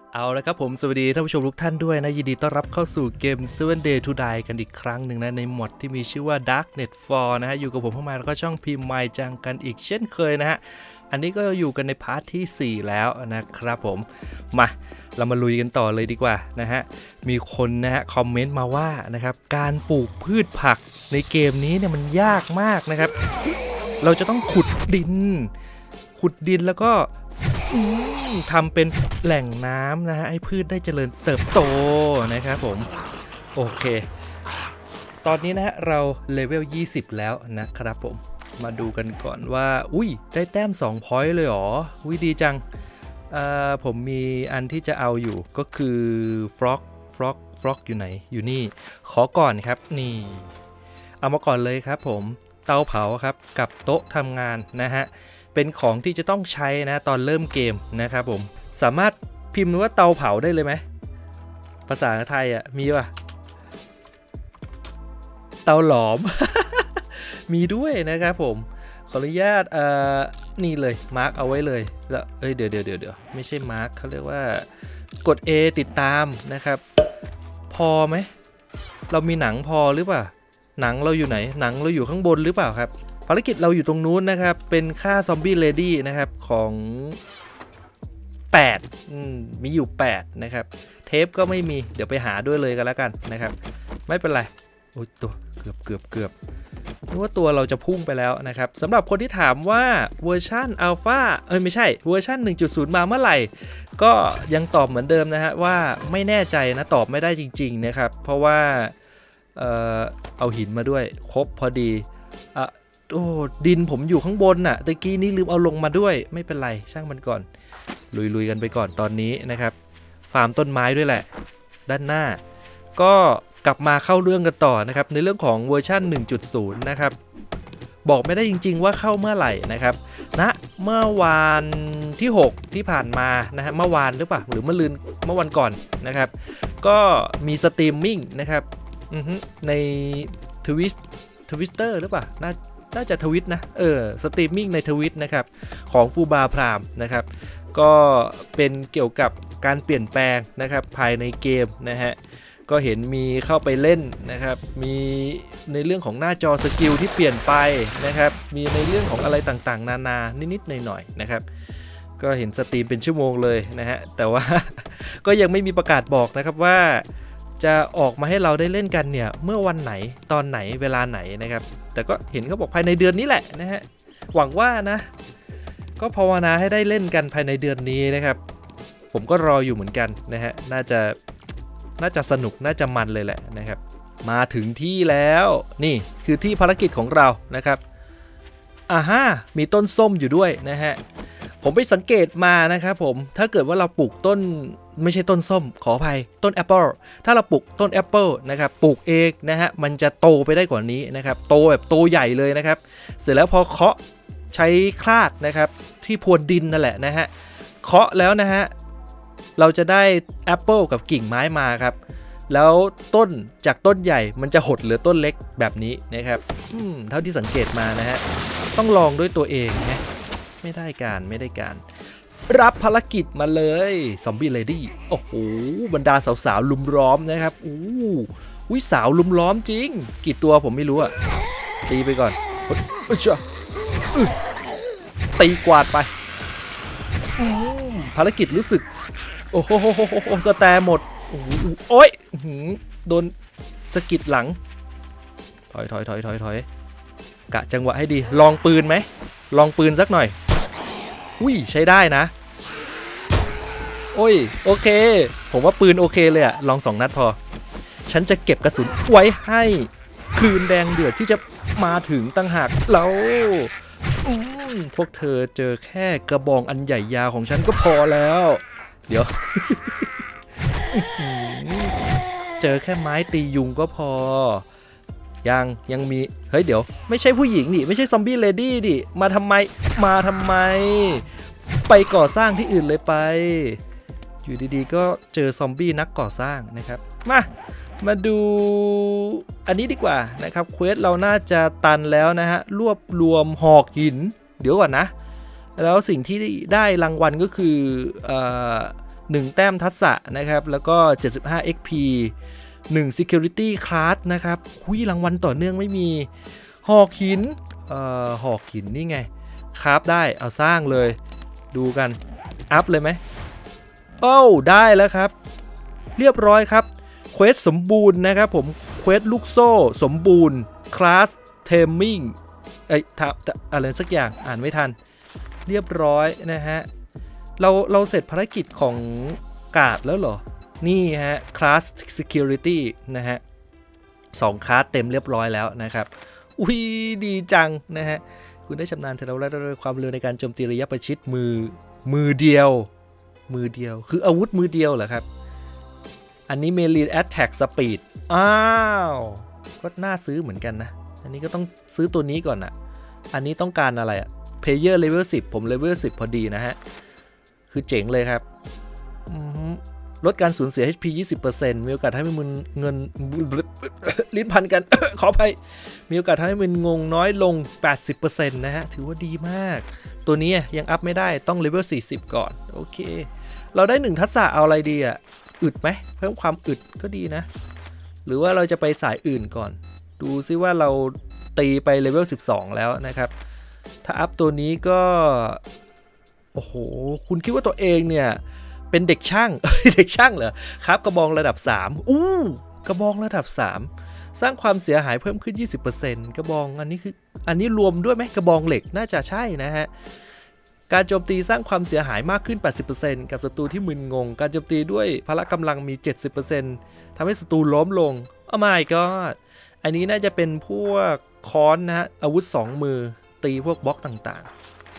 เอาละครับผมสวัสดีท่านผู้ชมทุกท่านด้วยนะยินดีต้อนรับเข้าสู่เกม 7 Day to Die กันอีกครั้งหนึ่งนะในหมดที่มีชื่อว่า Darknet 4 นะฮะอยู่กับผมเข้ามาแล้วก็ช่องพิมพ์ไมจังกันอีกเช่นเคยนะฮะอันนี้ก็อยู่กันในพาร์ทที่4แล้วนะครับผมมาเรามาลุยกันต่อเลยดีกว่านะฮะมีคนนะฮะคอมเมนต์มาว่านะครับการปลูกพืชผักในเกมนี้เนี่ยมันยากมากนะครับเราจะต้องขุดดินแล้วก็ทำเป็นแหล่งน้ำนะฮะให้พืชได้เจริญเติบโตนะครับผมโอเคตอนนี้นะฮะเราเลเวล20แล้วนะครับผมมาดูกันก่อนว่าได้แต้ม2 point เลยเหรอดีจังผมมีอันที่จะเอาอยู่ก็คือ frog อยู่ไหนอยู่นี่ขอก่อนครับนี่เอามาก่อนเลยครับผมเตาเผาครับกับโต๊ะทำงานนะฮะเป็นของที่จะต้องใช้นะตอนเริ่มเกมนะครับผมสามารถพิมพ์ว่าเตาเผาได้เลยไหมภาษาไทยอ่ะมีป่ะเตาหลอม มีด้วยนะครับผมขออนุญาตนี่เลยมาร์กเอาไว้เลยแล้วเดี๋ยวไม่ใช่มาร์กเขาเรียกว่ากด A ติดตามนะครับพอไหมเรามีหนังพอหรือเปล่าหนังเราอยู่ไหนหนังเราอยู่ข้างบนหรือเปล่าครับภารกิจเราอยู่ตรงนู้นนะครับเป็นฆ่าซอมบี้เลดี้นะครับของ8มีอยู่8นะครับเทปก็ไม่มีเดี๋ยวไปหาด้วยเลยกันแล้วกันนะครับไม่เป็นไรโอ้ยตัวเกือบนึกว่าตัวเราจะพุ่งไปแล้วนะครับสำหรับคนที่ถามว่าเวอร์ชันอัลฟาไม่ใช่เวอร์ชัน 1.0 มาเมื่อไหร่ก็ยังตอบเหมือนเดิมนะฮะว่าไม่แน่ใจนะตอบไม่ได้จริงๆนะครับเพราะว่าเอาหินมาด้วยครบพอดีดินผมอยู่ข้างบนน่ะตะกี้นี้ลืมเอาลงมาด้วยไม่เป็นไรช่างมันก่อนลุยกันไปก่อนตอนนี้นะครับฟาร์มต้นไม้ด้วยแหละด้านหน้าก็กลับมาเข้าเรื่องกันต่อนะครับในเรื่องของเวอร์ชัน 1.0 นะครับบอกไม่ได้จริงๆว่าเข้าเมื่อไหร่นะครับเมื่อวานที่ 6 ที่ผ่านมานะฮะเมื่อวานหรือเปล่าหรือเมื่อวันก่อนนะครับก็มีสตรีมมิ่งนะครับในทวิตเตอร์หรือเปล่าน่าจะทวิตนะสตรีมมิ่งในทวิตนะครับของฟูบาพรามนะครับก็เป็นเกี่ยวกับการเปลี่ยนแปลงนะครับภายในเกมนะฮะก็เห็นมีเข้าไปเล่นนะครับมีในเรื่องของหน้าจอสกิลที่เปลี่ยนไปนะครับมีในเรื่องของอะไรต่างๆนานานิดๆหน่อยๆนะครับก็เห็นสตรีมเป็นชั่วโมงเลยนะฮะแต่ว่า ก็ยังไม่มีประกาศบอกนะครับว่าจะออกมาให้เราได้เล่นกันเนี่ยเมื่อวันไหนตอนไหนเวลาไหนนะครับแต่ก็เห็นเขาบอกภายในเดือนนี้แหละนะฮะหวังว่านะก็ภาวนาให้ได้เล่นกันภายในเดือนนี้นะครับผมก็รออยู่เหมือนกันนะฮะน่าจะสนุกน่าจะมันเลยแหละนะครับมาถึงที่แล้วนี่คือที่ภารกิจของเรานะครับมีต้นส้มอยู่ด้วยนะฮะผมไปสังเกตมานะครับผมถ้าเกิดว่าเราปลูกต้นไม่ใช่ต้นส้มขออภัยต้นแอปเปิลถ้าเราปลูกต้นแอปเปิลนะครับปลูกเองนะฮะมันจะโตไปได้กว่านี้นะครับโตแบบโตใหญ่เลยนะครับเสร็จแล้วพอเคาะใช้คลาดนะครับที่พรวนดินนั่นแหละนะฮะเคาะแล้วนะฮะเราจะได้แอปเปิลกับกิ่งไม้มาครับแล้วต้นจากต้นใหญ่มันจะหดเหลือต้นเล็กแบบนี้นะครับเท่าที่สังเกตมานะฮะต้องลองด้วยตัวเองนะไม่ได้การรับภารกิจมาเลยซอมบี้เลดี้โอ้โหบรรดาสาวๆลุมล้อมนะครับสาวลุมล้อมจริงกี่ตัวผมไม่รู้อะตีไปก่อนตีกวาดไปภารกิจรู้สึกโอ้โหสแตร์หมดโอ้ยโดนสะกิดหลังถอยกะจังหวะให้ดีลองปืนไหมลองปืนสักหน่อยใช้ได้นะโอเคผมว่าปืนโอเคเลยอะลอง2 นัดพอฉันจะเก็บกระสุนไว้ให้คืนแดงเดือดที่จะมาถึงตั้งหากแล้วพวกเธอเจอแค่กระบองอันใหญ่ยาวของฉันก็พอแล้วเดี๋ยว เจอแค่ไม้ตียุงก็พอยังมีเฮ้ยเดี๋ยวไม่ใช่ผู้หญิงดิไม่ใช่ซอมบี้เลดี้ดิมาทำไมไปก่อสร้างที่อื่นเลยไปอยู่ดีๆก็เจอซอมบี้นักก่อสร้างนะครับมาดูอันนี้ดีกว่านะครับเควสเราน่าจะตันแล้วนะฮะรวบรวมหอกหินเดี๋ยวก่อนนะแล้วสิ่งที่ได้รางวัลก็คือ 1 แต้มทักษะนะครับแล้วก็75 XP 1 Security Class นะครับรางวัลต่อเนื่องไม่มีหอกหินหอกหินนี่ไงคราฟได้เอาสร้างเลยดูกันอัพเลยไหมโอ้ได้แล้วครับเรียบร้อยครับเควสสมบูรณ์นะครับผมเควสลูกโซ่สมบูรณ์คลาสเทมมิ่งอะไรสักอย่างอ่านไม่ทันเรียบร้อยนะฮะเราเสร็จภารกิจของกาดแล้วเหรอนี่ฮะคลาส security นะฮะ2คลาสเต็มเรียบร้อยแล้วนะครับอุ้ยดีจังนะฮะคุณได้ชำนาญทะเลาะและความเร็วในการโจมตีระยะประชิดมือเดียวคืออาวุธมือเดียวเหรอครับอันนี้ melee attack speed อ้าวก็น่าซื้อเหมือนกันนะอันนี้ก็ต้องซื้อตัวนี้ก่อนอ่ะอันนี้ต้องการอะไรอ่ะ player level 10ผม level 10พอดีนะฮะคือเจ๋งเลยครับลดการสูญเสีย HP 20% มีโอกาสให้มึนเงิน ลิ้นพันกัน ขออภัยมีโอกาสให้มึนงงน้อยลง 80% นะฮะถือว่าดีมากตัวนี้ยังอัพไม่ได้ต้อง level 40 ก่อนโอเคเราได้1ทักษะเอาอะไรดีอ่ะอึดไหมเพิ่มความอึดก็ดีนะหรือว่าเราจะไปสายอื่นก่อนดูซิว่าเราตีไปเลเวล12แล้วนะครับถ้าอัพตัวนี้ก็โอ้โหคุณคิดว่าตัวเองเนี่ยเป็นเด็กช่าง เด็กช่างเหรอครับกระบองระดับ3กระบองระดับ3สร้างความเสียหายเพิ่มขึ้น 20% กระบองอันนี้รวมด้วยไหมกระบองเหล็กน่าจะใช่นะฮะการโจมตีสร้างความเสียหายมากขึ้น 80% กับศัตรูที่มึนงงการโจมตีด้วยพละกำลังมี 70% ทำให้ศัตรูล้มลงโอ้ my god อันนี้น่าจะเป็นพวกค้อนนะฮะอาวุธ2มือตีพวกบล็อกต่าง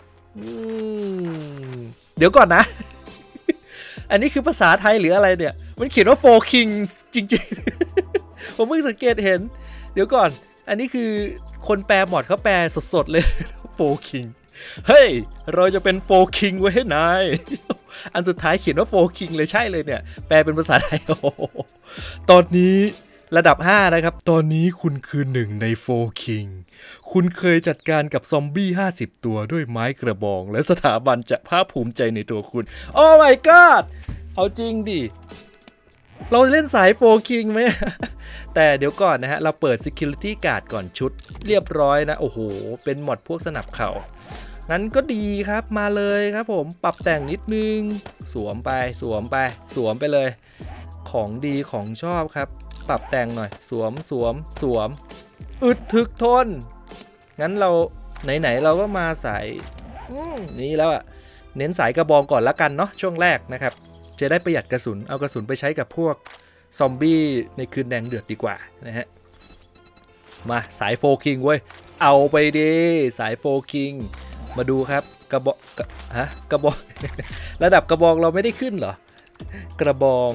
ๆเดี๋ยวก่อนนะ อันนี้คือภาษาไทยหรืออะไรเนี่ยมันเขียนว่า Four Kings จริงๆ ผมเพิ่งสังเกตเห็นเดี๋ยวก่อนอันนี้คือคนแปลหมดเขาแปลสดๆเลย Four King เฮ้ยเราจะเป็น Four King ไว้ให้นายอันสุดท้ายเขียนว่า Four King เลยใช่เลยเนี่ยแปลเป็นภาษาไทยตอนนี้ระดับ5นะครับตอนนี้คุณคือ1ใน Four King คุณเคยจัดการกับซอมบี้50ตัวด้วยไม้กระบองและสถาบันจะภาคภูมิใจในตัวคุณโอ้ my god เอาจริงดิเราเล่นสาย Four King ไหม แต่เดี๋ยวก่อนนะฮะเราเปิด Security Guard ก่อนชุดเรียบร้อยนะโอ้โหเป็นหมดพวกสนับเข่างั้นก็ดีครับมาเลยครับผมปรับแต่งนิดนึงสวมไปเลยของดีของชอบครับปรับแต่งหน่อยสวมอึดถึกทนงั้นเราไหนเราก็มาสายนี้แล้วอะเน้นสายกระบองก่อนละกันเนาะช่วงแรกนะครับจะได้ประหยัดกระสุนเอากระสุนไปใช้กับพวกซอมบี้ในคืนแดงเดือดดีกว่านะฮะมาสายโฟคิงเว้ยเอาไปดิสายโฟคิงมาดูครับกระบอก ระดับกระบองเราไม่ได้ขึ้นเหรอกระบอง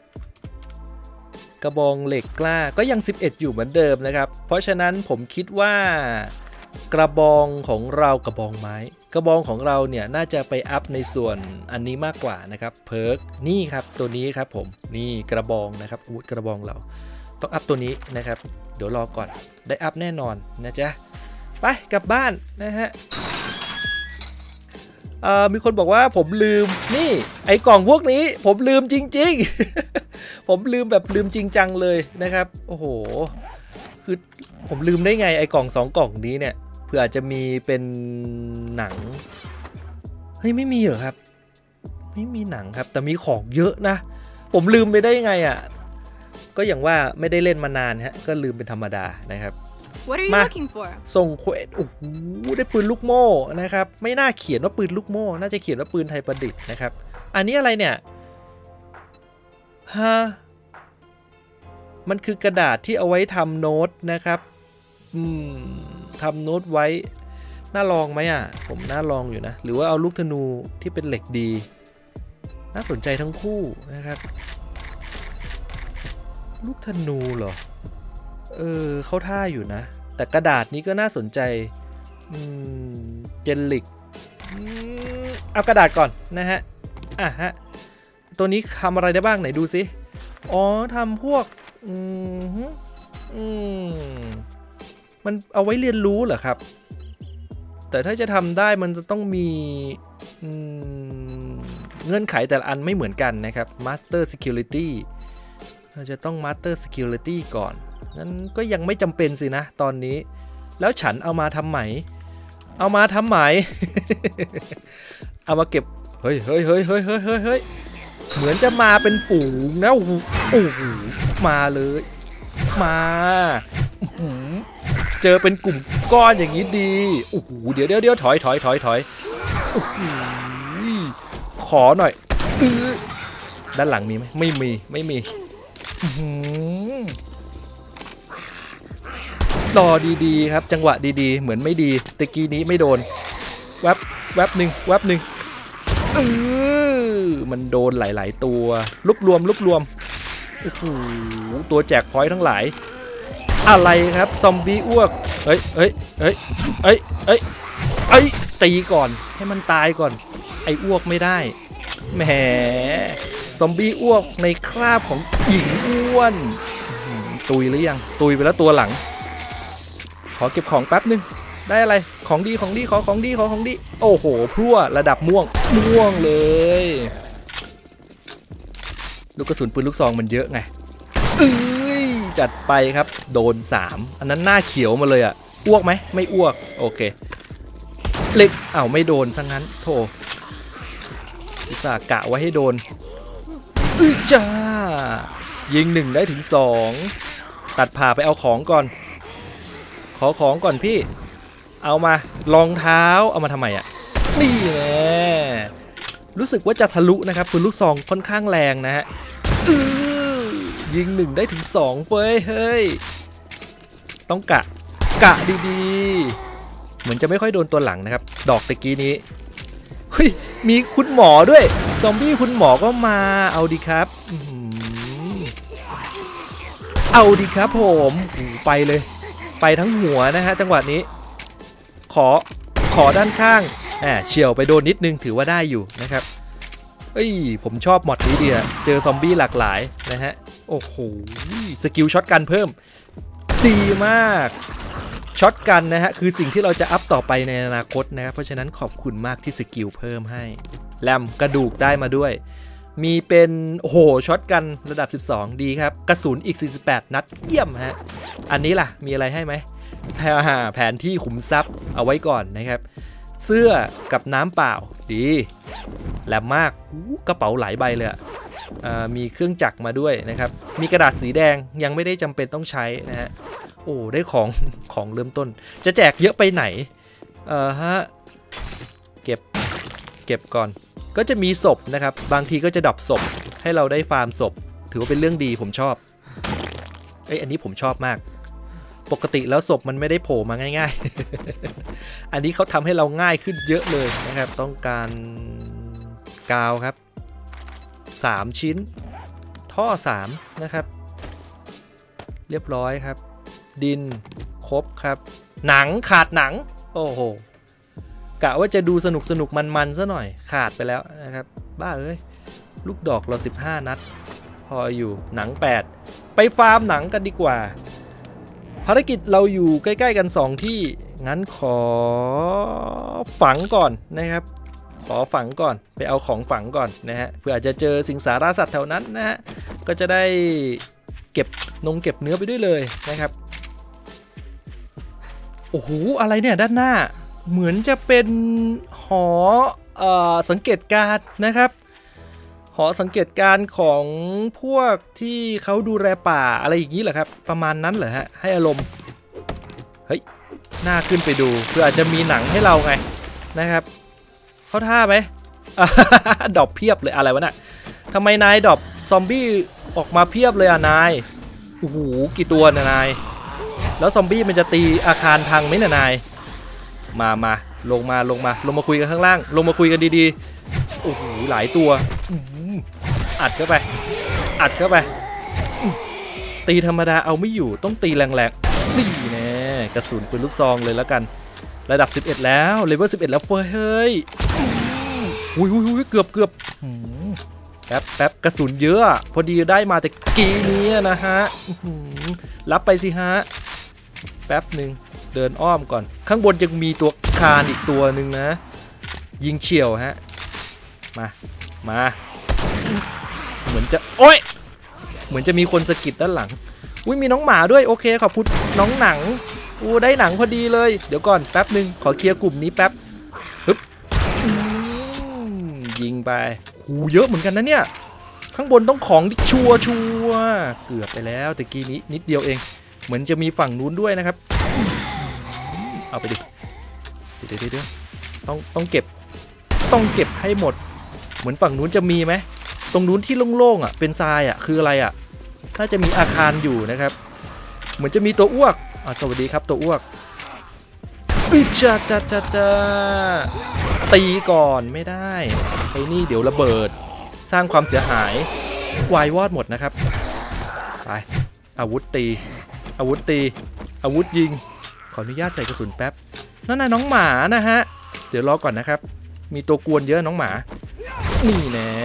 เหล็กกล้าก็ยัง11อยู่เหมือนเดิมนะครับเพราะฉะนั้นผมคิดว่ากระบองของเรากระบองไม้กระบองของเราเนี่ยน่าจะไปอัพในส่วนอันนี้มากกว่านะครับเพิร์กนี่ครับตัวนี้ครับผมนี่กระบองนะครับอาวุธกระบองเราต้องอัพตัวนี้นะครับเดี๋ยวรอก่อนได้อัพแน่นอนนะจ๊ะไปกลับบ้านนะฮะมีคนบอกว่าผมลืมนี่ไอ้กล่องพวกนี้ผมลืมจริงๆ ผมลืมแบบลืมจริงจังเลยนะครับโอ้โหคือผมลืมได้ไงไอ้กล่อง2กล่องนี้เนี่ยเผื่ออาจจะมีเป็นหนังเฮ้ยไม่มีเหรอครับไม่มีหนังครับแต่มีของเยอะนะผมลืมไปได้ไงอ่ะก็อย่างว่าไม่ได้เล่นมานานฮะก็ลืมเป็นธรรมดานะครับมาส่งเควสโอ้โหได้ปืนลูกโม่นะครับไม่น่าเขียนว่าปืนลูกโม่น่าจะเขียนว่าปืนไทยประดิษฐ์นะครับอันนี้อะไรเนี่ยฮะมันคือกระดาษที่เอาไว้ทำโน้ตนะครับทำโน้ตไว้น่าลองไหมอ่ะผมน่าลองอยู่นะหรือว่าเอาลูกธนูที่เป็นเหล็กดีน่าสนใจทั้งคู่นะครับลูกธนูเหรอเข้าท่าอยู่นะแต่กระดาษนี้ก็น่าสนใจเจลลิกเอากระดาษก่อนนะฮะตัวนี้ทำอะไรได้บ้างไหนดูสิอ๋อทำพวกมันเอาไว้เรียนรู้เหรอครับแต่ถ้าจะทำได้มันจะต้องมีเงื่อนไขแต่ละอันไม่เหมือนกันนะครับ Master Security เราจะต้อง Master Security ก่อนนั้นก็ยังไม่จำเป็นสินะตอนนี้แล้วฉันเอามาทำไหมเอามาทำไหม เอามาเก็บเฮ้ยเหมือนจะมาเป็นฝูงนะโอ้โหมาเลยมาเจอเป็นกลุ่มก้อนอย่างนี้ดีโอ้โหเดี๋ยวถอยโอ้โหขอหน่อยด้านหลังมีไหมไม่มีรอดีๆครับจังหวะดีๆเหมือนไม่ดีตะกี้นี้ไม่โดนแวบหนึ่งมันโดนหลายๆตัวรวบรวมโอ้โหตัวแจกพอยต์ทั้งหลายอะไรครับซอมบี้อ้วกเฮ้ยตีก่อนให้มันตายก่อนไอ้อ้วกไม่ได้แหมซอมบี้อ้วกในคราบของหญิงอ้วนตุยหรือยังตุยไปแล้วตัวหลังขอเก็บของแป๊บนึงได้อะไรของดีขอของดีโอ้โหพลั่วระดับม่วงเลยลูกกระสุนปืนลูกซองมันเยอะไงจัดไปครับโดน3อันนั้นหน้าเขียวมาเลยอ่ะอ้วกไหมไม่อ้วกโอเคเล็กไม่โดนซะงั้นโธ่อุตส่าห์กะไว้ให้โดนจ้ายิง1ได้ถึง2ตัดผ่าไปเอาของก่อนขอของก่อนพี่เอามารองเท้าเอามาทำไมอ่ะนี่แหละรู้สึกว่าจะทะลุนะครับปืนลูกซองค่อนข้างแรงนะฮะยิง1ได้ถึง2เฮ้ยต้องกะดีๆเหมือนจะไม่ค่อยโดนตัวหลังนะครับดอกตะกี้นี้เฮ้ยมีคุณหมอด้วยซอมบี้คุณหมอก็มาเอาดีครับผมไปเลยไปทั้งหัวนะฮะจังหวะนี้ขอด้านข้างเฉี่ยวไปโดนนิดนึงถือว่าได้อยู่นะครับผมชอบมอดนี้ดีอะเจอซอมบี้หลากหลายนะฮะโอ้โหสกิลช็อตกันเพิ่มดีมากช็อตกันนะฮะคือสิ่งที่เราจะอัพต่อไปในอนาคตนะครับเพราะฉะนั้นขอบคุณมากที่สกิลเพิ่มให้แรมกระดูกได้มาด้วยมีเป็นโอ้โหช็อตกันระดับ12ดีครับกระสุนอีก48นัดเยี่ยมฮะอันนี้ล่ะมีอะไรให้ไหมแผนที่ขุมทรัพย์เอาไว้ก่อนนะครับเสื้อกับน้ำเปล่าดีแหลมมากกระเป๋าหลายใบเลยมีเครื่องจักรมาด้วยนะครับมีกระดาษสีแดงยังไม่ได้จำเป็นต้องใช้นะฮะโอ้ได้ของเริ่มต้นจะแจกเยอะไปไหนเก็บก่อนก็จะมีศพนะครับบางทีก็จะดรอปศพให้เราได้ฟาร์มศพถือว่าเป็นเรื่องดีผมชอบอันนี้ผมชอบมากปกติแล้วศพมันไม่ได้โผล่มาง่ายๆ อันนี้เขาทำให้เราง่ายขึ้นเยอะเลยนะครับต้องการกาวครับ3ชิ้นท่อ3นะครับเรียบร้อยครับดินครบครับหนังขาดหนังโอ้โหกะว่าจะดูสนุกมันซะหน่อยขาดไปแล้วนะครับบ้าลูกดอกเรา15นัดพออยู่หนัง8ไปฟาร์มหนังกันดีกว่าภารกิจเราอยู่ใกล้ๆกัน2ที่งั้นขอฝังก่อนนะครับขอฝังก่อนไปเอาของฝังก่อนนะฮะเพื่ออาจจะเจอสิงสารสัตว์แถวนั้นนะฮะก็จะได้เก็บเนื้อไปด้วยเลยนะครับโอ้โหอะไรเนี่ยด้านหน้าเหมือนจะเป็นหอสังเกตการณ์นะครับหอสังเกตการณ์ของพวกที่เขาดูแลป่าอะไรอย่างนี้เหรอครับประมาณนั้นเหรอฮะให้อารมณ์เฮ้ยน่าขึ้นไปดูเพื่ออาจจะมีหนังให้เราไงนะครับเข้าท่าไหม ดรอปเพียบเลยอะไรวะน่ะทำไมนายดรอปซอมบี้ออกมาเพียบเลยนายโอ้โหกี่ตัวนะนายแล้วซอมบี้มันจะตีอาคารพังไหมนายมาลงมาคุยกันข้างล่างลงมาคุยกันดีๆโอ้โหหลายตัวอัดเข้าไปตีธรรมดาเอาไม่อยู่ต้องตีแรงๆนี่แน่กระสุนปืนลูกซองเลยแล้วกันระดับ11แล้วเลเวล11แล้วเฮ้ยอุ้ยเกือบแป๊บกระสุนเยอะพอดีได้มาแต่กี้นี้นะฮะรับไปสิฮะแป๊บหนึ่งเดินอ้อมก่อนข้างบนยังมีตัวคานอีกตัวหนึ่งนะยิงเฉียวฮะมาเหมือนจะโอ๊ยเหมือนจะมีคนสะกิดด้านหลังอุ้ยมีน้องหมาด้วยโอเคขอบคุณน้องหนังได้หนังพอดีเลยเดี๋ยวก่อนแป๊บหนึ่งขอเคลียร์กลุ่มนี้แป๊บฮึบยิงไปเยอะเหมือนกันนะเนี่ยข้างบนต้องของชัวเกือบไปแล้วตะกี้นี้นิดเดียวเองเหมือนจะมีฝั่งนู้นด้วยนะครับเอาไปดิเดี๋ยวต้องเก็บให้หมดเหมือนฝั่งนู้นจะมีไหมตรงนู้นที่โล่งๆอ่ะเป็นทรายอ่ะคืออะไรอ่ะน่าจะมีอาคารอยู่นะครับเหมือนจะมีตัวอ้วกสวัสดีครับตัวอ้วกจ้าตีก่อนไม่ได้ไอ้นี่เดี๋ยวระเบิดสร้างความเสียหายวายวอดหมดนะครับไปอาวุธตีอาวุธยิงขออนุญาตใส่กระสุนแป๊บนั่นน่ะน้องหมานะฮะเดี๋ยวรอก่อนนะครับมีตัวกวนเยอะน้องหมานี่แน่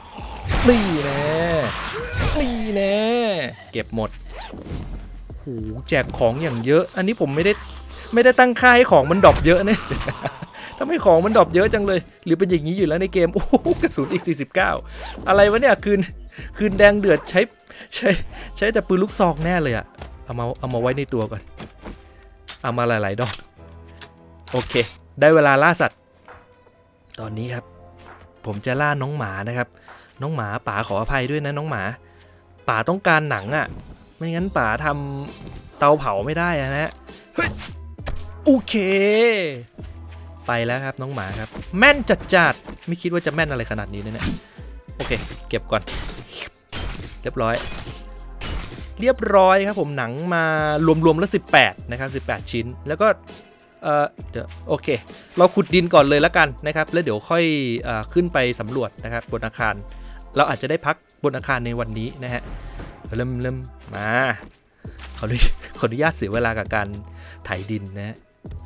เก็บหมดแจกของอย่างเยอะอันนี้ผมไม่ได้ตั้งค่าให้ของมันดรอปเยอะเนี่ยทำให้ของมันดรอปเยอะจังเลยหรือเป็นอย่างนี้อยู่แล้วในเกมโอ้โหกระสุนอีก49อะไรวะเนี่ยคืนแดงเดือดใช้แต่ปืนลูกซองแน่เลยอะเอามาไว้ในตัวก่อนเอามาหลายๆดอกโอเคได้เวลาล่าสัตว์ตอนนี้ครับผมจะล่าน้องหมานะครับน้องหมาป๋าขออภัยด้วยนะน้องหมาป๋าต้องการหนังอ่ะไม่งั้นป๋าทำเตาเผาไม่ได้นะฮะโอเคไปแล้วครับน้องหมาครับแม่นจัดไม่คิดว่าจะแม่นอะไรขนาดนี้เนี่ยโอเคเก็บก่อนเรียบร้อยครับผมหนังมารวมแล้ว18นะครับ18ชิ้นแล้วก็เดี๋ยวโอเคเราขุดดินก่อนเลยแล้วกันนะครับแล้วเดี๋ยวค่อยขึ้นไปสำรวจนะครับบนอาคารเราอาจจะได้พักบนอาคารในวันนี้นะฮะเริ่มมาขออนุญาตเสียเวลากับการไถดินนะฮะ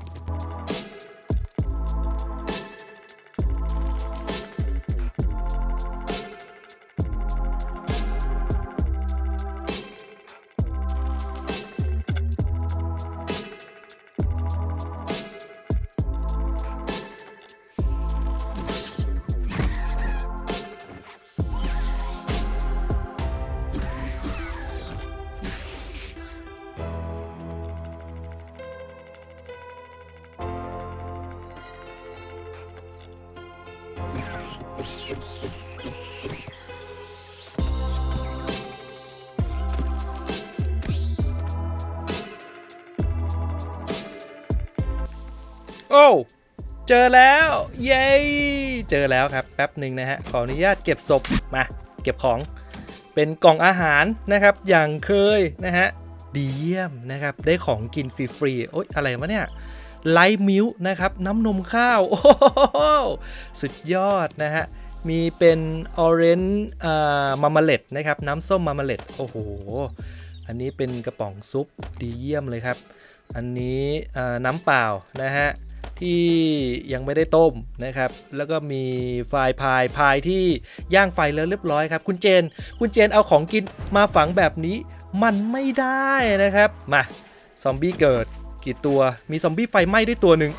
โอ้เจอแล้วเย้เจอแล้วครับแป๊บหนึ่งนะฮะขออนุญาตเก็บศพมาเก็บของเป็นกล่องอาหารนะครับอย่างเคยนะฮะดีเยี่ยมนะครับได้ของกินฟรีๆโอ๊ยอะไรวะเนี่ยไลท์มิลค์นะครับน้ำนมข้าวโอ้สุดยอดนะฮะมีเป็นออเรนจ์มาร์มาเลดนะครับน้ำส้มมาร์มาเลดโอ้โหอันนี้เป็นกระป๋องซุปดีเยี่ยมเลยครับอันนี้น้ำเปล่านะฮะที่ยังไม่ได้ต้มนะครับแล้วก็มีไฟพายที่ย่างไฟแล้วเรียบร้อยครับคุณเจนเอาของกินมาฝังแบบนี้มันไม่ได้นะครับมาซอมบี้เกิดกี่ตัวมีซอมบี้ไฟไหม้ด้วยตัวหนึ่ง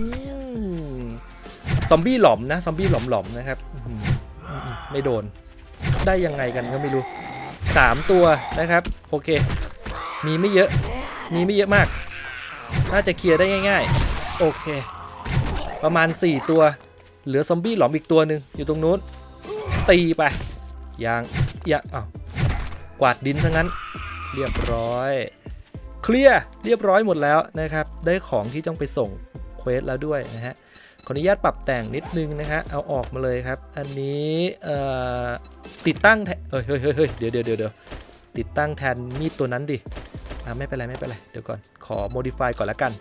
ซอมบี้หลอมนะซอมบี้หลอมนะครับไม่โดนได้ยังไงกันก็ไม่รู้3ตัวนะครับโอเคมีไม่เยอะมากน่าจะเคลียร์ได้ง่ายๆโอเคประมาณ4ตัวเหลือซอมบี้หลอมอีกตัวหนึ่งอยู่ตรงนู้นตีไปกวาดดินซะงั้นเรียบร้อยเคลียร์เรียบร้อยหมดแล้วนะครับได้ของที่ต้องไปส่งเควสแล้วด้วยนะฮะขออนุญาตปรับแต่งนิดนึงนะฮะเอาออกมาเลยครับอันนี้ติดตั้งเฮ้ยเดี๋ยวติดตั้งแทนมีดตัวนั้นดิไม่เป็นไรเดี๋ยวก่อนขอ modify ก่อนละกัน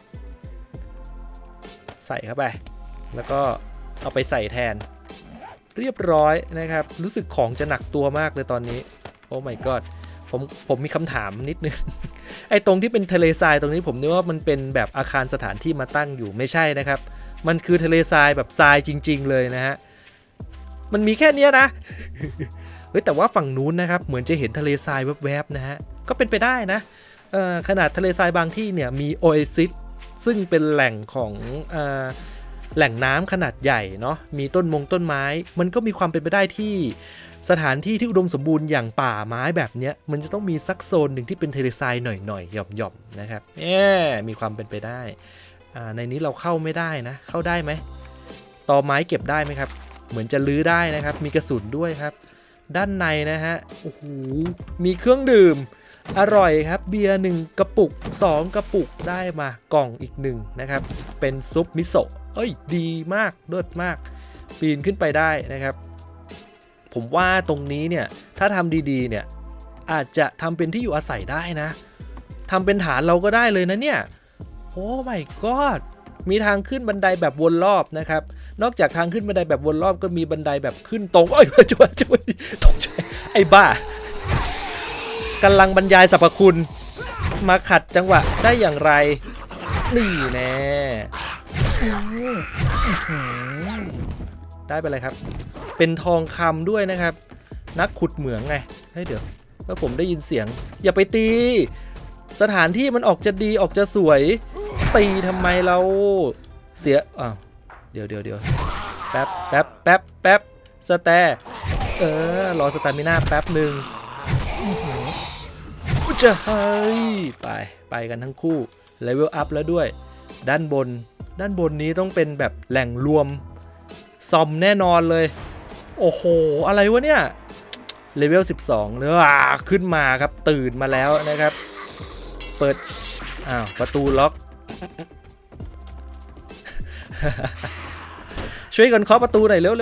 ใส่เข้าไปแล้วก็เอาไปใส่แทนเรียบร้อยนะครับรู้สึกของจะหนักตัวมากเลยตอนนี้โอ้ my god ผมมีคำถามนิดนึง ไอ้ตรงที่เป็นทะเลทรายตรงนี้ผมนึกว่ามันเป็นแบบอาคารสถานที่มาตั้งอยู่ไม่ใช่นะครับมันคือทะเลทรายแบบทรายจริงๆเลยนะฮะมันมีแค่นี้นะ เฮ้ยแต่ว่าฝั่งนู้นนะครับเหมือนจะเห็นทะเลทรายแวบๆนะฮะก็เป็นไปได้นะขนาดทะเลทรายบางที่เนี่ยมีโอเอซิสซึ่งเป็นแหล่งของแหล่งน้ำขนาดใหญ่เนาะมีต้นไม้มันก็มีความเป็นไปได้ที่สถานที่ที่อุดมสมบูรณ์อย่างป่าไม้แบบเนี้ยมันจะต้องมีซักโซนหนึ่งที่เป็นทะเลทรายหน่อยๆหย่อมๆนะครับมีความเป็นไปได้ในนี้เราเข้าไม่ได้นะเข้าได้ไหมตอไม้เก็บได้ไหมครับเหมือนจะลื้อได้นะครับมีกระสุนด้วยครับด้านในนะฮะโอ้โหมีเครื่องดื่มอร่อยครับเบียร์1กระปุก2กระปุกได้มากล่องอีก1นะครับเป็นซุปมิโซะดีมากเลิศมากปีนขึ้นไปได้นะครับผมว่าตรงนี้เนี่ยถ้าทำดีๆเนี่ยอาจจะทำเป็นที่อยู่อาศัยได้นะทำเป็นฐานเราก็ได้เลยนะเนี่ยโอ้ my god มีทางขึ้นบันไดแบบวนรอบนะครับนอกจากทางขึ้นบันไดแบบวนรอบก็มีบันไดแบบขึ้นตรงช่วยตกใจไอ้บ้ากำลังบรรยายสรรพคุณมาขัดจังหวะได้อย่างไรนี่แน่ได้ไปเลยครับเป็นทองคำด้วยนะครับนักขุดเหมืองไงเดี๋ยวว่าผมได้ยินเสียงอย่าไปตีสถานที่มันออกจะดีออกจะสวยตีทำไมเราเสียเดี๋ยวแป๊บสแตรอสตามิน่าแป๊บหนึ่งจะไปกันทั้งคู่เลเวลอัพแล้วด้วยด้านบนนี้ต้องเป็นแบบแหล่งรวมซอมแน่นอนเลยโอ้โหอะไรวะเนี่ยเลเวล12เนื้อขึ้นมาครับตื่นมาแล้วนะครับเปิดประตูล็อก ช่วยกันเคาะประตูหน่อยเร็ว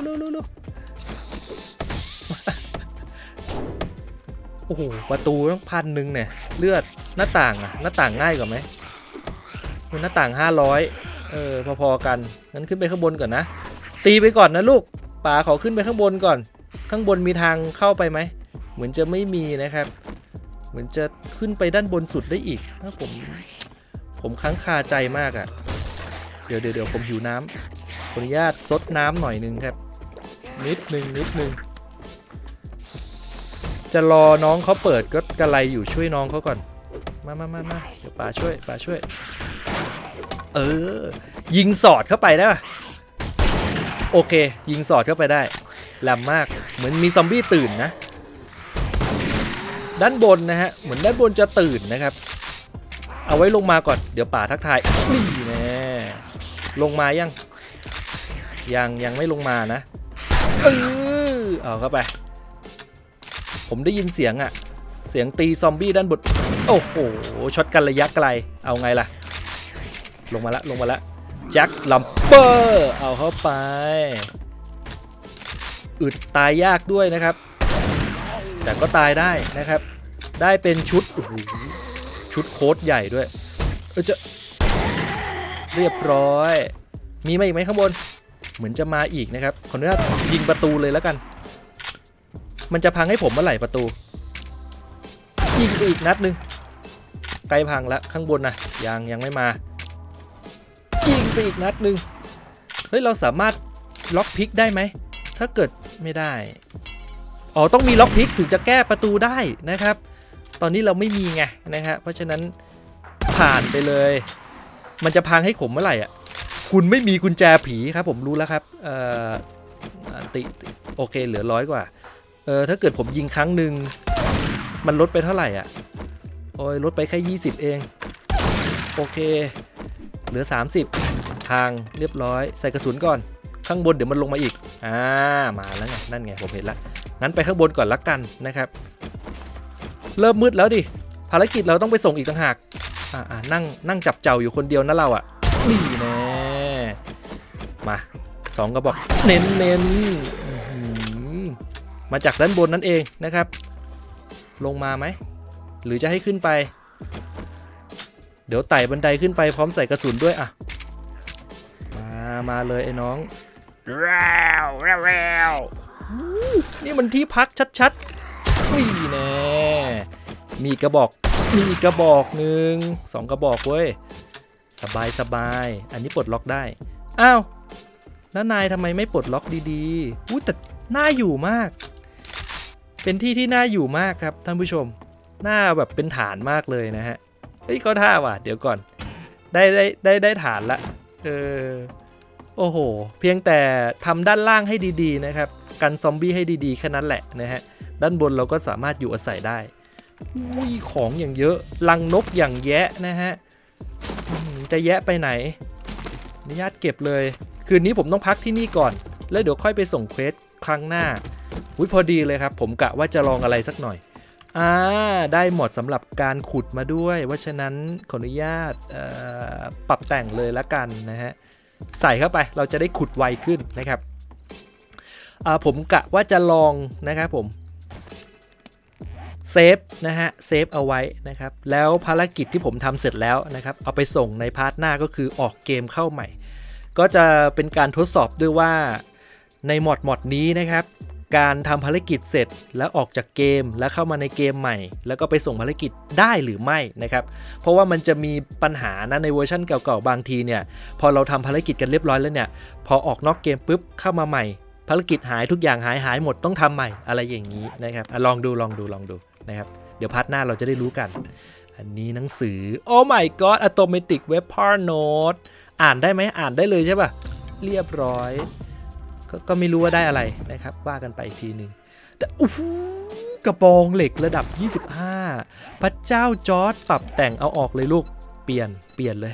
โอ้โหประตูต้อง1,000เนี่ยเลือดหน้าต่างหน้าต่างง่ายกว่าไหมหน้าต่าง500พอๆกันงั้นขึ้นไปข้างบนก่อนนะตีไปก่อนนะลูกป๋าขอขึ้นไปข้างบนก่อนข้างบนมีทางเข้าไปไหมเหมือนจะไม่มีนะครับเหมือนจะขึ้นไปด้านบนสุดได้อีกถ้าผมค้างคาใจมากเดี๋ยวผมหิวน้ำขออนุญาตซดน้ำหน่อยนึงครับนิดนึงจะรอน้องเขาเปิดก็กระไรอยู่ช่วยน้องเขาก่อนมาเดี๋ยวป๋าช่วยยิงสอดเข้าไปได้ป่ะโอเคยิงสอดเข้าไปได้แหลมมากเหมือนมีซอมบี้ตื่นนะด้านบนนะฮะเหมือนด้านบนจะตื่นนะครับเอาไว้ลงมาก่อนเดี๋ยวป๋าทักทายนี่แน่ลงมายังไม่ลงมานะเอาเข้าไปผมได้ยินเสียงเสียงตีซอมบี้ด้านบนโอ้โหช็อตกันระยะไกลเอาไงล่ะลงมาละแจ็คลัมเปอร์เอาเข้าไปอึดตายยากด้วยนะครับแต่ก็ตายได้นะครับได้เป็นชุดชุดโค้ดใหญ่ด้วยจะเรียบร้อยมีมาอีกไหมข้างบนเหมือนจะมาอีกนะครับขออนุญาตยิงประตูเลยแล้วกันมันจะพังให้ผมเมื่อไหร่ประตูยิงไปอีกนัดนึงใกล้พังแล้วข้างบนนะยังไม่มายิงไปอีกนัดนึงเราสามารถล็อกพิกได้ไหมถ้าเกิดไม่ได้ต้องมีล็อกพิกถึงจะแก้ประตูได้นะครับตอนนี้เราไม่มีไงนะครับเพราะฉะนั้นผ่านไปเลยมันจะพังให้ผมเมื่อไหร่คุณไม่มีกุญแจผีครับผมรู้แล้วครับโอเคเหลือ100 กว่าถ้าเกิดผมยิงครั้งหนึ่งมันลดไปเท่าไหร่ลดไปแค่20เองโอเคเหลือ30ทางเรียบร้อยใส่กระสุนก่อนข้างบนเดี๋ยวมันลงมาอีกมาแล้วไงนั่นไงผมเห็นแล้วงั้นไปข้างบนก่อนละกันนะครับเริ่มมืดแล้วดิภารกิจเราต้องไปส่งอีกต่างหากนั่งจับเจ้าอยู่คนเดียวนะเรานี่แน่มา2กระบอกเน้นมาจากด้านบนนั่นเองนะครับลงมาไหมหรือจะให้ขึ้นไปเดี๋ยวไต่บันไดขึ้นไปพร้อมใส่กระสุนด้วยมาเลยไอ้น้องนี่มันที่พักชัดๆนี่แน่มีกระบอกหนึ่ง2กระบอกเว้ยสบายอันนี้ปลดล็อกได้อ้าวแล้วนายทำไมไม่ปลดล็อกดีๆแต่น่าอยู่มากเป็นที่ที่น่าอยู่มากครับท่านผู้ชมน่าแบบเป็นฐานมากเลยนะฮะเขาท่าว่ะเดี๋ยวก่อนได้ฐานละโอ้โหเพียงแต่ทำด้านล่างให้ดีๆนะครับกันซอมบี้ให้ดีๆแค่นั้นแหละนะฮะด้านบนเราก็สามารถอยู่อาศัยได้อุ้ยของอย่างเยอะลังนกอย่างแยะนะฮะจะแยะไปไหนอนุญาตเก็บเลยคืนนี้ผมต้องพักที่นี่ก่อนแล้วเดี๋ยวค่อยไปส่งเควสครั้งหน้าอุ้ยพอดีเลยครับผมกะว่าจะลองอะไรสักหน่อยได้หมดสำหรับการขุดมาด้วยเพราะฉะนั้นขออนุญาตปรับแต่งเลยละกันนะฮะใส่เข้าไปเราจะได้ขุดไวขึ้นนะครับผมกะว่าจะลองนะครับผมเซฟนะฮะเซฟเอาไว้นะครับแล้วภารกิจที่ผมทำเสร็จแล้วนะครับเอาไปส่งในพาร์ทหน้าก็คือออกเกมเข้าใหม่ก็จะเป็นการทดสอบด้วยว่าในมอดนี้นะครับการทำภารกิจเสร็จแล้วออกจากเกมแล้วเข้ามาในเกมใหม่แล้วก็ไปส่งภารกิจได้หรือไม่นะครับเพราะว่ามันจะมีปัญหานะในเวอร์ชันเก่าๆบางทีเนี่ยพอเราทำภารกิจกันเรียบร้อยแล้วเนี่ยพอออกนอกเกมปุ๊บเข้ามาใหม่ภารกิจหายทุกอย่างหายหมดต้องทำใหม่อะไรอย่างนี้นะครับลองดูนะครับเดี๋ยวพาร์ทหน้าเราจะได้รู้กันอันนี้หนังสือ Oh my god Automatic Weapon Note อ่านได้ไหมอ่านได้เลยใช่ป่ะเรียบร้อยก็ไม่รู้ว่าได้อะไรนะครับว่ากันไปอีกทีหนึ่งแต่กระบองเหล็กระดับ25พระเจ้าจอร์จปรับแต่งเอาออกเลยลูกเปลี่ยนเลย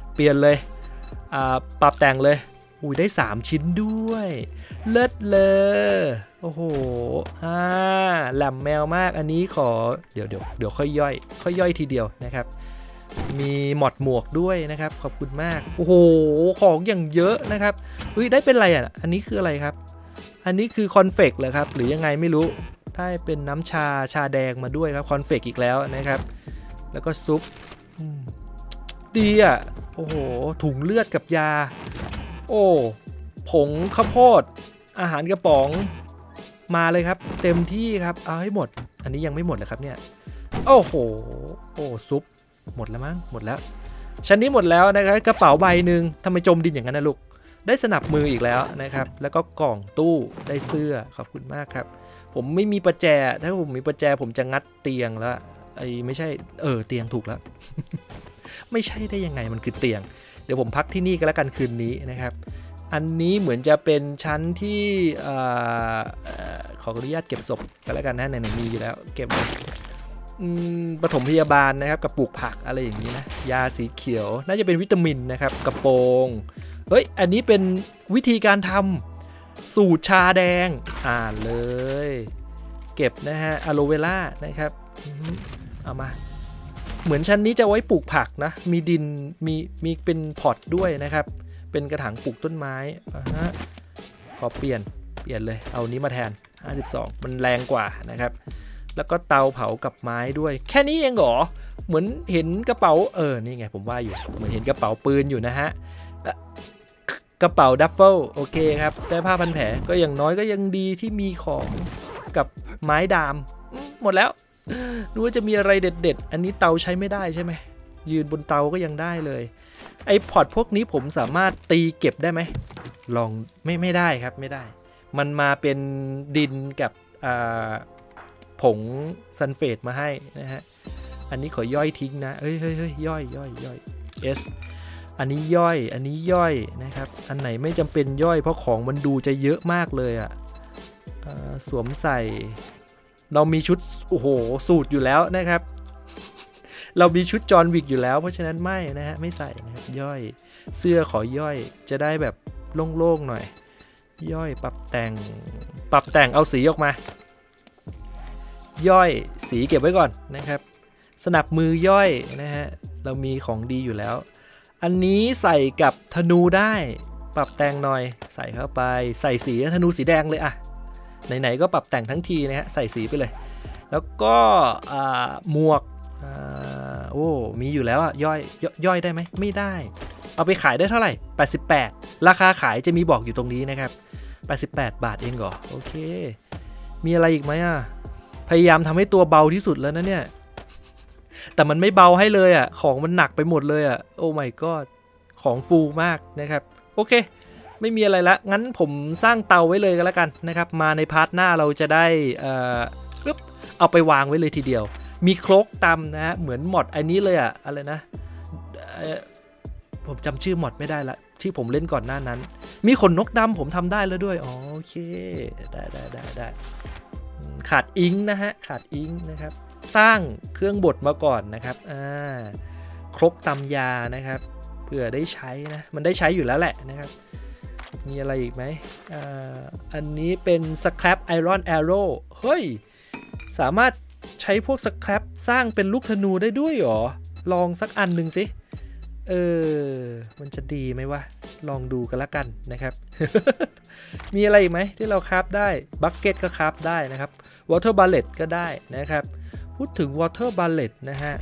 ปรับแต่งเลยได้3ชิ้นด้วยเลิศเลยโอ้โหแหลมแมวมากอันนี้ขอเดี๋ยวค่อยย่อยทีเดียวนะครับมีหมอดหมวกด้วยนะครับขอบคุณมากโอ้โหของอย่างเยอะนะครับได้เป็นอะไรอ่ะอันนี้คืออะไรครับอันนี้คือคอนเฟกเหรอครับหรือยังไงไม่รู้ได้เป็นน้ำชาแดงมาด้วยครับคอนเฟกอีกแล้วนะครับแล้วก็ซุปดีอ่ะโอ้โหถุงเลือดกับยาโอ้ผงข้าวโพดอาหารกระป๋องมาเลยครับเต็มที่ครับเอาให้หมดอันนี้ยังไม่หมดเลยครับเนี่ยโอ้โหซุปหมดแล้วมั้งหมดแล้วชั้นนี้หมดแล้วนะครับกระเป๋าใบหนึ่งทำไมจมดินอย่างนั้นนะลูกได้สนับมืออีกแล้วนะครับแล้วก็กล่องตู้ได้เสื้อขอบคุณมากครับผมไม่มีประแจถ้าผมมีประแจผมจะงัดเตียงแล้วไม่ใช่เตียงถูกแล้ว ไม่ใช่ได้ยังไงมันคือเตียงเดี๋ยวผมพักที่นี่ก็แล้วกันคืนนี้นะครับอันนี้เหมือนจะเป็นชั้นที่ขออนุญาตเก็บศพก็แล้วกันนะไหนๆมีอยู่แล้วเก็บปฐมพยาบาลนะครับกับปลูกผักอะไรอย่างนี้นะยาสีเขียวน่าจะเป็นวิตามินนะครับกระโปรงอันนี้เป็นวิธีการทำสูตรชาแดงอ่านเลยเก็บนะฮะอะโลเวล่านะครับเอามาเหมือนชั้นนี้จะไว้ปลูกผักนะมีดินมีเป็นพอตด้วยนะครับเป็นกระถางปลูกต้นไม้ขอเปลี่ยนเลยเอานี้มาแทน52มันแรงกว่านะครับแล้วก็เตาเผากับไม้ด้วยแค่นี้เองเหรอเหมือนเห็นกระเป๋านี่ไงผมว่าอยู่เหมือนเห็นกระเป๋าปืนอยู่นะฮะกระเป๋าดัฟเฟิลโอเคครับได้ผ้าพันแผลก็อย่างน้อยก็ยังดีที่มีของกับไม้ดามหมดแล้วรู้ว่าจะมีอะไรเด็ดๆอันนี้เตาใช้ไม่ได้ใช่ไหมยืนบนเตาก็ยังได้เลยไอ้พอร์ตพวกนี้ผมสามารถตีเก็บได้ไหมลองไม่ได้ครับไม่ได้มันมาเป็นดินกับผงซัลเฟตมาให้นะฮะอันนี้ขอย่อยทิ้งนะเฮ้ยย่อยS อันนี้ย่อยนะครับอันไหนไม่จำเป็นย่อยเพราะของมันดูจะเยอะมากเลยอ่ะสวมใส่เรามีชุดโอ้โหสูตรอยู่แล้วนะครับเรามีชุดจอห์นวิกอยู่แล้วเพราะฉะนั้นไม่นะฮะไม่ใส่นะครับย่อยเสื้อขอย่อยจะได้แบบโล่งๆหน่อยย่อยปรับแต่งเอาสีออกมาย่อยสีเก็บไว้ก่อนนะครับสนับมือย่อยนะฮะเรามีของดีอยู่แล้วอันนี้ใส่กับธนูได้ปรับแต่งหน่อยใส่เข้าไปใส่สีธนูสีแดงเลยอะไหนๆก็ปรับแต่งทั้งทีนะฮะใส่สีไปเลยแล้วก็หมวกมีอยู่แล้วอะย่อยได้ไหมไม่ได้เอาไปขายได้เท่าไหร่88ราคาขายจะมีบอกอยู่ตรงนี้นะครับ88 บาทเองเหรอโอเคมีอะไรอีกไหมอะพยายามทำให้ตัวเบาที่สุดแล้วนะเนี่ยแต่มันไม่เบาให้เลยอะของมันหนักไปหมดเลยอะโอ้ my god ของฟูมากนะครับโอเคไม่มีอะไรละงั้นผมสร้างเตาไว้เลยก็แล้วกันนะครับมาในพาร์ทหน้าเราจะได้เอาไปวางไว้เลยทีเดียวมีครกตำนะฮะเหมือนมอดอันนี้เลยอะอะไรนะผมจำชื่อมอดไม่ได้ละที่ผมเล่นก่อนหน้านั้นมีขนนกดำผมทำได้แล้วด้วยโอเคได้ขาดอิงนะฮะขาดอิงนะครับสร้างเครื่องบดมาก่อนนะครับครกตำยานะครับเพื่อได้ใช้นะมันได้ใช้อยู่แล้วแหละนะครับมีอะไรอีกไหมอันนี้เป็นสครับไอรอนแอโร่เฮ้ยสามารถใช้พวกสครับสร้างเป็นลูกธนูได้ด้วยหรอลองสักอันหนึ่งสิมันจะดีไหมวะลองดูกันละกันนะครับ มีอะไรอีกไหมที่เราคราฟได้บัคเก็ตก็คราฟได้นะครับวอเตอร์บาเลตก็ได้นะครับพูดถึงวอเตอร์บาเลตนะฮะ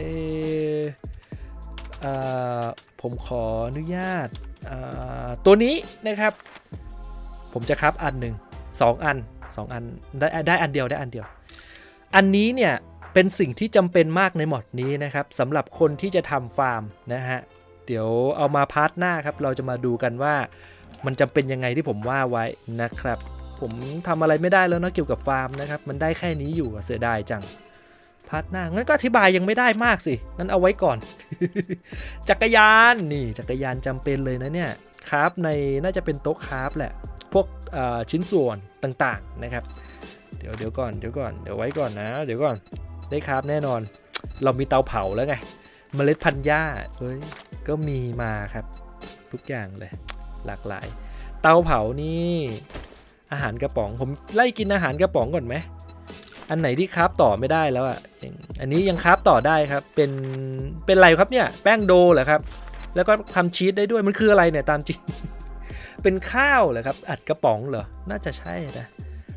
ผมขออนุญาตตัวนี้นะครับผมจะคราฟอันหนึ่ง2 อันได้อันเดียวอันนี้เนี่ยเป็นสิ่งที่จำเป็นมากในหมอดนี้นะครับสำหรับคนที่จะทำฟาร์มนะฮะเดี๋ยวเอามาพาร์ทหน้าครับเราจะมาดูกันว่ามันจำเป็นยังไงที่ผมว่าไว้นะครับผมทำอะไรไม่ได้แล้วนะเกี่ยวกับฟาร์มนะครับมันได้แค่นี้อยู่เสียดายจังพาร์ทหน้างั้นก็อธิบายยังไม่ได้มากสิงั้นเอาไว้ก่อน จักรยานนี่จักรยานจำเป็นเลยนะเนี่ยคราฟในน่าจะเป็นโต๊ะคราฟแหละพวกชิ้นส่วนต่างๆนะครับเดี๋ยวก่อนเดี๋ยวไว้ก่อนนะเดี๋ยวก่อนได้คราฟแน่นอนเรามีเตาเผาแล้วไงเมล็ดพันธุ์หญ้าก็มีมาครับทุกอย่างเลยหลากหลายเตาเผานี่อาหารกระป๋องผมไล่กินอาหารกระป๋องก่อนไหมอันไหนที่คราฟต่อไม่ได้แล้วอันนี้ยังคราฟต่อได้ครับเป็นอะไรครับเนี่ยแป้งโดเหรอครับแล้วก็ทำชีสได้ด้วยมันคืออะไรเนี่ยตามจริง เป็นข้าวเหรอครับอัดกระป๋องเหรอน่าจะใช่นะ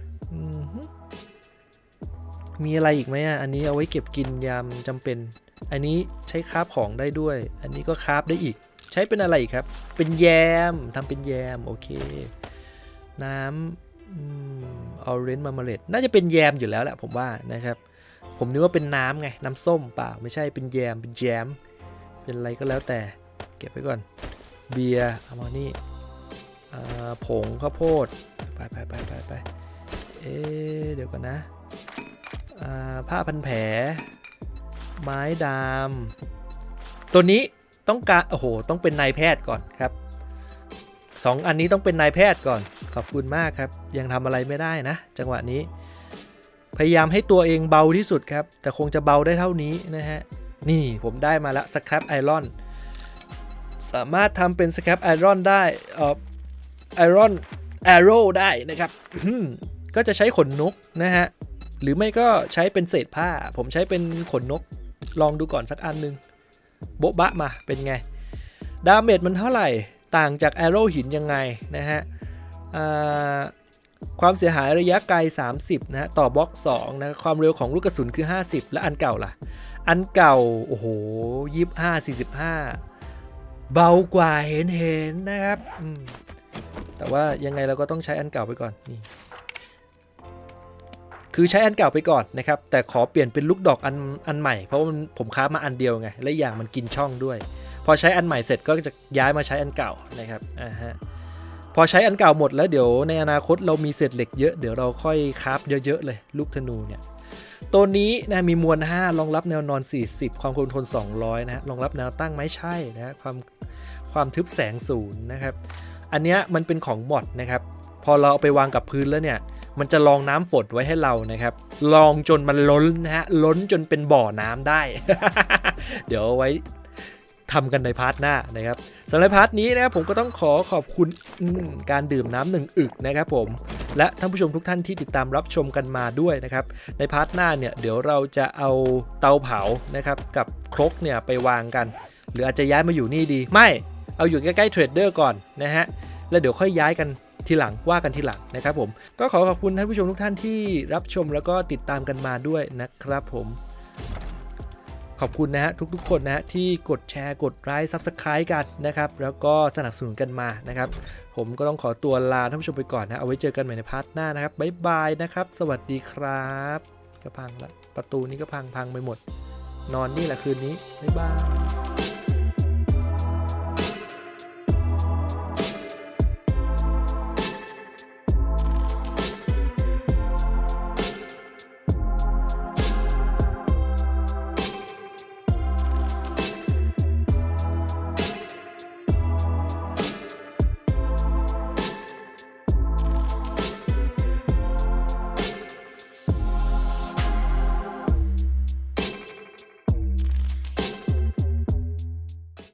มีอะไรอีกไหมอันนี้เอาไว้เก็บกินยามจำเป็นอันนี้ใช้คราฟของได้ด้วยอันนี้ก็คราฟได้อีกใช้เป็นอะไรอีกครับเป็นแยมทำเป็นแยมโอเคน้ำออเรนจ์มาร์เมเลดน่าจะเป็นแยมอยู่แล้วแหละผมว่านะครับผมนึกว่าเป็นน้ำไงน้ำส้มเปล่าไม่ใช่เป็นแยมเป็นแยมเป็นอะไรก็แล้วแต่เก็บไว้ก่อนเบียร์เอามานี่ผงข้าวโพดไปเดี๋ยวก่อนนะผ้าพันแผลไม้ดามตัวนี้ต้องการต้องเป็นนายแพทย์ก่อนครับ2 อันนี้ต้องเป็นนายแพทย์ก่อนขอบคุณมากครับยังทำอะไรไม่ได้นะจังหวะนี้พยายามให้ตัวเองเบาที่สุดครับแต่คงจะเบาได้เท่านี้นะฮะนี่ผมได้มาละสครับไอรอนสามารถทำเป็นสครับไอรอนได้ไอรอนแอโร่ได้นะครับ ก็จะใช้ขนนกนะฮะหรือไม่ก็ใช้เป็นเศษผ้าผมใช้เป็นขนนกลองดูก่อนสักอันนึงโบ๊ะบะมาเป็นไงดาเมจมันเท่าไหร่ต่างจากแอโร่หินยังไงนะฮะความเสียหายระยะไกล30นะฮะต่อบล็อก2นะความเร็วของลูกกระสุนคือ50และอันเก่าล่ะอันเก่าโอ้โห25 45เบากว่าเห็นนะครับแต่ว่ายังไงเราก็ต้องใช้อันเก่าไปก่อนนี่คือใช้อันเก่าไปก่อนนะครับแต่ขอเปลี่ยนเป็นลูกดอกอันใหม่เพราะว่าผมค้ามาอันเดียวไงและอย่างมันกินช่องด้วยพอใช้อันใหม่เสร็จก็จะย้ายมาใช้อันเก่านะครับพอใช้อันเก่าหมดแล้วเดี๋ยวในอนาคตเรามีเศษเหล็กเยอะเดี๋ยวเราค่อยคราฟเยอะๆเลยลูกธนูเนี่ยตัวนี้นะมีมวล5รองรับแนวนอน40ความคงทน200นะฮะรองรับแนวตั้งไม่ใช่นะความทึบแสง0นะครับอันเนี้ยมันเป็นของมอดนะครับพอเราเอาไปวางกับพื้นแล้วเนี่ยมันจะรองน้ำฝนไว้ให้เรานะครับรองจนมันล้นนะฮะล้นจนเป็นบ่อน้ำได้ เดี๋ยวไว้ทำกันในพาร์ทหน้านะครับสำหรับพาร์ทนี้นะครับผมก็ต้องขอบคุณการดื่มน้ำ1 อึกนะครับผมและท่านผู้ชมทุกท่านที่ติดตามรับชมกันมาด้วยนะครับในพาร์ทหน้าเนี่ยเดี๋ยวเราจะเอาเตาเผานะครับกับครกเนี่ยไปวางกันหรืออาจจะย้ายมาอยู่นี่ดีไม่เอาอยู่ใกล้ๆเทรดเดอร์ก่อนนะฮะแล้วเดี๋ยวค่อยย้ายกันทีหลังว่ากันทีหลังนะครับผมก็ขอบคุณท่านผู้ชมทุกท่านที่รับชมแล้วก็ติดตามกันมาด้วยนะครับผมขอบคุณนะฮะทุกๆคนนะฮะที่กดแชร์กดไลค์ Subscribe กันนะครับแล้วก็สนับสนุนกันมานะครับผมก็ต้องขอตัวลาท่านผู้ชมไปก่อนนะเอาไว้เจอกันใหม่ในพาร์ทหน้านะครับบ๊ายบายนะครับสวัสดีครับก็พังละประตูนี้ก็พังไปหมดนอนนี่แหละคืนนี้บ๊ายบาย